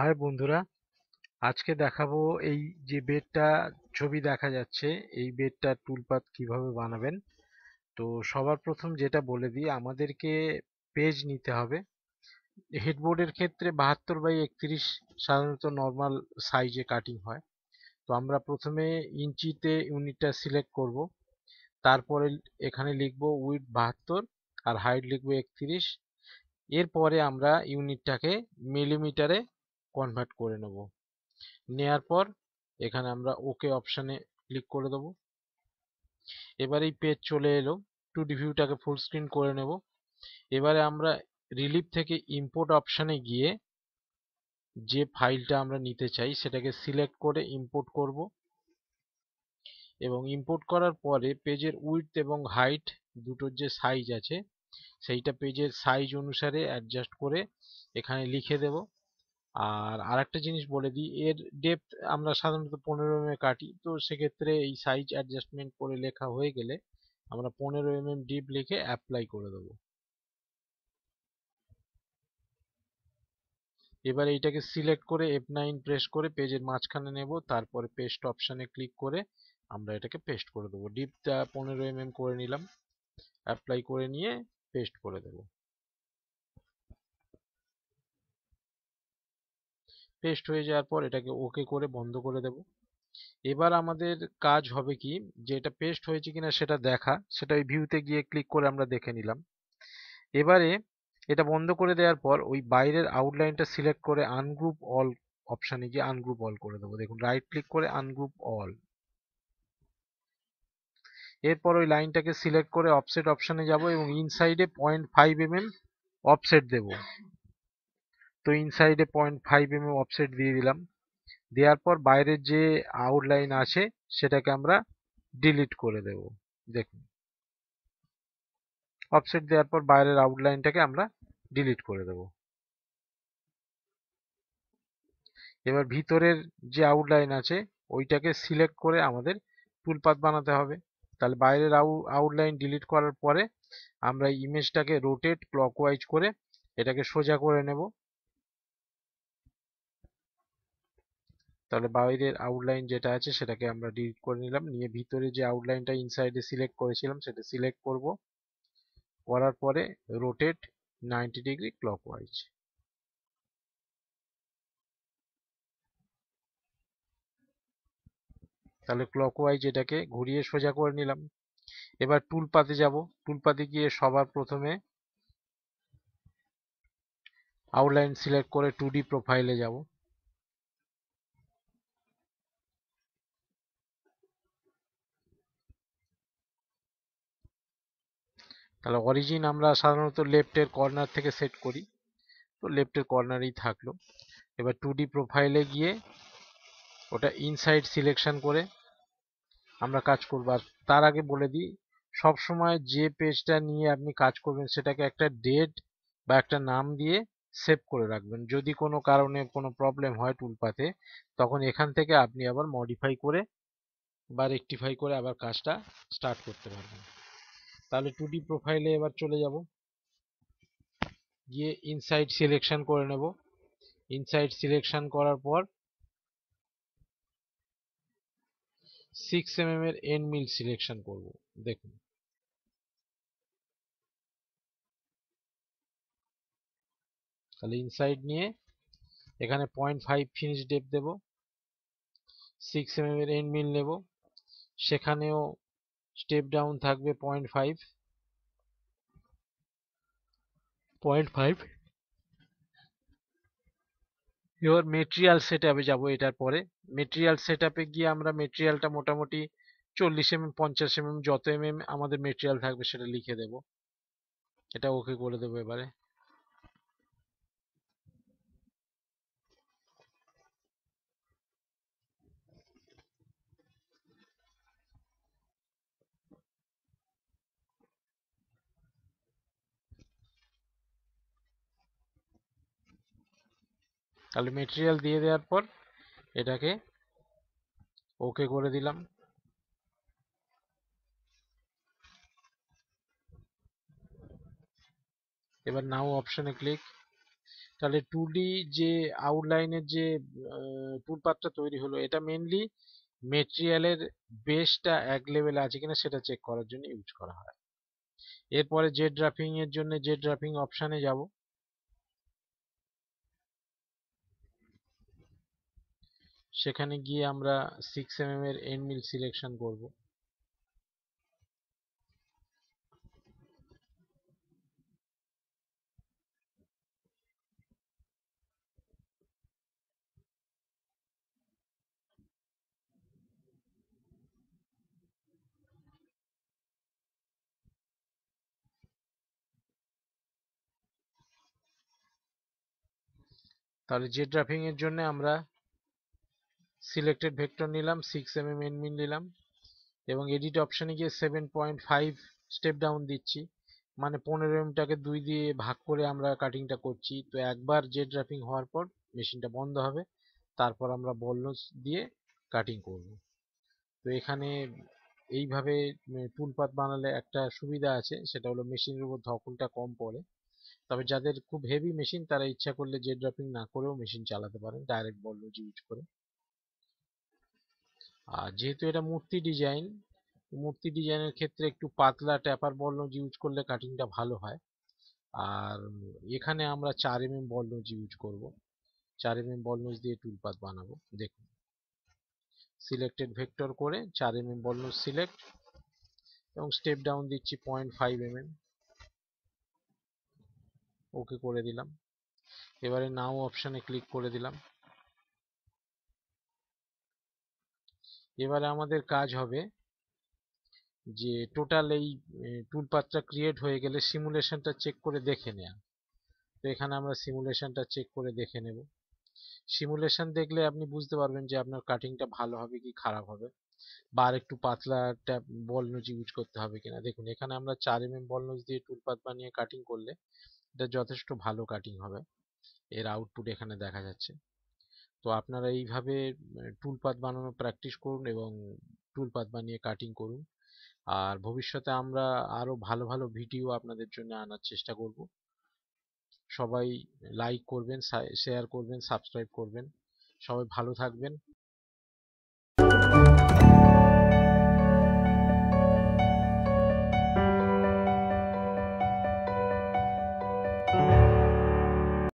High বন্ধুরা, আজকে দেখাবো এই যে বেডটা ছবি দেখা যাচ্ছে, এই বেডটা টুলপাত কিভাবে বানাবেন। তো সবার প্রথম যেটা বলে দিই, আমাদেরকে পেজ নিতে হবে। হেডবোর্ডের ক্ষেত্রে 72x31 সাধারণত নর্মাল সাইজে কাটিং হয়। তো আমরা প্রথমে ইঞ্চিতে ইউনিটটা সিলেক্ট করব, তারপরে এখানে লিখব উইডথ 72 আর হাইট লিখব 31। এরপরে আমরা ইউনিটটাকে মিলিমিটারে কনভার্ট করে নেব। নেয়ার পর এখানে আমরা ওকে অপশানে ক্লিক করে দেবো। এবার এই পেজ চলে এলো। 2D ভিউটাকে ফুল স্ক্রিন করে নেব। এবারে আমরা রিলিফ থেকে ইম্পোর্ট অপশানে গিয়ে যে ফাইলটা আমরা নিতে চাই সেটাকে সিলেক্ট করে ইম্পোর্ট করব, এবং ইম্পোর্ট করার পরে পেজের উইডথ এবং হাইট দুটোর যে সাইজ আছে সেইটা পেজের সাইজ অনুসারে অ্যাডজাস্ট করে এখানে লিখে দেব। আর আরেকটা জিনিস বলে দিই, এর ডেপথ আমরা সাধারণত 15 mm কাটি, তো সেক্ষেত্রে এই সাইজ অ্যাডজাস্টমেন্ট করে লেখা হয়ে গেলে আমরা 15 mm ডিপ লিখে অ্যাপ্লাই করে দেবো। এবার এইটাকে সিলেক্ট করে F9 প্রেস করে পেজের মাঝখানে নেব, তারপরে পেস্ট অপশানে ক্লিক করে আমরা এটাকে পেস্ট করে দেবো। ডিপটা 15 mm করে নিলাম, অ্যাপ্লাই করে নিয়ে পেস্ট করে দেবো। পেস্ট হয়ে যাওয়ার পর এটাকে ওকে করে বন্ধ করে দেব। এবার আমাদের কাজ হবে কি, যে এটা পেস্ট হয়েছে কিনা সেটা দেখা, সেটা ওই ভিউতে গিয়ে ক্লিক করে আমরা দেখে নিলাম। এবারে এটা বন্ধ করে দেওয়ার পর ওই বাইরের আউটলাইনটা সিলেক্ট করে আনগ্রুপ অল অপশানে গিয়ে আনগ্রুপ অল করে দেবো। দেখুন, রাইট ক্লিক করে আনগ্রুপ অল। এরপর ওই লাইনটাকে সিলেক্ট করে অফসেট অপশানে যাব এবং ইনসাইডে 0.5 mm অফসেট দেব। তো ইনসাইডে 0.5 mm অফসেট দিয়ে দিলাম। দেওয়ার পর বাইরের যে আউটলাইন আছে সেটাকে আমরা ডিলিট করে দেব। দেখুন, অফসেট দেওয়ার পর বাইরের আউটলাইনটাকে আমরা ডিলিট করে দেব। এবার ভিতরের যে আউটলাইন আছে ওইটাকে সিলেক্ট করে আমাদের টুলপাথ বানাতে হবে। তাহলে বাইরের আউটলাইন ডিলিট করার পরে আমরা ইমেজটাকে রোটেট ক্লকওয়াইজ করে এটাকে সোজা করে নেব। তাহলে বাইরের আউটলাইন যেটা আছে সেটাকে আমরা ডিলিট করে নিলাম, নিয়ে ভিতরে যে আউটলাইনটা ইনসাইডে সিলেক্ট করেছিলাম সেটা সিলেক্ট করব, করার পরে রোটেট 90 ডিগ্রি ক্লকওয়াইজ। তাহলে ক্লকওয়াইজ এটাকে ঘুরিয়ে সোজা করে নিলাম। এবার টুলপাথে যাব। টুলপাথে গিয়ে সবার প্রথমে আউটলাইন সিলেক্ট করে 2D প্রোফাইলে যাব। তাহলে অরিজিন আমরা সাধারণত লেফটের কর্নার থেকে সেট করি, তো লেফটের কর্নারেই থাকলো। এবার 2D প্রোফাইলে গিয়ে ওটা ইনসাইড সিলেকশন করে আমরা কাজ করব। আর তার আগে বলে দিই, সব সময় যে পেজটা নিয়ে আপনি কাজ করবেন সেটাকে একটা ডেট বা একটা নাম দিয়ে সেভ করে রাখবেন। যদি কোনো কারণে কোনো প্রবলেম হয় টুলপাথে, তখন এখান থেকে আপনি আবার মডিফাই করে বা রেকটিফাই করে আবার কাজটা স্টার্ট করতে পারবেন। তাহলে 2D প্রোফাইলে এবার চলে যাব, গিয়ে ইনসাইড সিলেকশন করে নেব। ইনসাইড সিলেকশন করার পর 6 mm এর এন্ড মিল সিলেকশন করব। দেখুন, তাহলে ইনসাইড নিয়ে এখানে 0.5 ফিনিশ ডেপ দেব, 6 mm এর এন্ড মিল নেব, সেখানেও স্টেপ ডাউন থাকবে 0.5। এবার মেটেরিয়াল সেটআপে যাব। এটার পরে মেটেরিয়াল সেটআপে গিয়ে আমরা মেটেরিয়ালটা মোটামুটি 40 mm 50 mm যত আমাদের মেটেরিয়াল থাকবে সেটা লিখে দেব। এটা ওকে করে দেবো। এবারে তাহলে মেটেরিয়াল দিয়ে দেওয়ার পর এটাকে ওকে করে দিলাম। এবার নাও অপশনে ক্লিক, তাহলে 2D যে আউটলাইনের যে টুলপাথটা তৈরি হলো, এটা মেনলি মেটেরিয়ালের বেসটা এক লেভেলে আছে কিনা সেটা চেক করার জন্য ইউজ করা হয়। এরপরে জেড ড্রাফিং এর জন্য জেড ড্রাফিং অপশানে যাব। সেখানে গিয়ে আমরা 6 mm এর এন্ড মিল সিলেকশন করব। তাহলে জেড ড্রাফিং এর জন্য আমরা সিলেক্টেড ভেক্টর নিলাম, 6 mm এন্ড মিল নিলাম এবং এডিট অপশানে গিয়ে 7.5 স্টেপ ডাউন দিচ্ছি, মানে 15 mm টাকে 2 দিয়ে ভাগ করে আমরা কাটিংটা করছি। তো একবার জেড ড্রাফিং হওয়ার পর মেশিনটা বন্ধ হবে, তারপর আমরা বল নোজ দিয়ে কাটিং করব। তো এখানে এইভাবে টুলপাথ বানালে একটা সুবিধা আছে, সেটা হলো মেশিনের উপর ধকলটা কম পড়ে। তবে যাদের খুব হেভি মেশিন তারা ইচ্ছা করলে জেড ড্রাফিং না করেও মেশিন চালাতে পারেন ডাইরেক্ট বল নোজ ইউজ করে। আর যেহেতু এটা মূর্তি ডিজাইনের ক্ষেত্রে একটু পাতলা ট্যাপার বল নোজ ইউজ করলে কাটিংটা ভালো হয়। আর এখানে আমরা 4 mm বল নোজ ইউজ করব। 4 mm বল নোজ দিয়ে টুলপাথ বানাবো। দেখুন, সিলেক্টেড ভেক্টর করে 4 mm বল নোজ সিলেক্ট এবং স্টেপ ডাউন দিচ্ছি 0.5 mm, ওকে করে দিলাম। এবারে নাও অপশানে ক্লিক করে দিলাম। এবারে আমাদের কাজ হবে যে টোটাল এই টুলপাথটা ক্রিয়েট হয়ে গেলে সিমুলেশনটা চেক করে দেখে নেওয়া। তো এখানে আমরা সিমুলেশনটা চেক করে দেখে নেব। সিমুলেশন দেখলে আপনি বুঝতে পারবেন যে আপনার কাটিংটা ভালো হবে কি খারাপ হবে, বা আর একটু পাতলা ট্যাপ বল নোজ ইউজ করতে হবে কিনা। দেখুন, এখানে আমরা 4 mm বল নোজ দিয়ে টুলপাথ বানিয়ে কাটিং করলে এটা যথেষ্ট ভালো কাটিং হবে। এর আউটপুট এখানে দেখা যাচ্ছে। তো আপনারা এইভাবে টুলপাথ বানানো প্র্যাকটিস করুন এবং টুলপাথ বানিয়ে কাটিং করুন। আর ভবিষ্যতে আমরা আরো ভালো ভালো ভিডিও আপনাদের জন্য আনার চেষ্টা করব। সবাই লাইক করবেন, শেয়ার করবেন, সাবস্ক্রাইব করবেন। সবাই ভালো থাকবেন।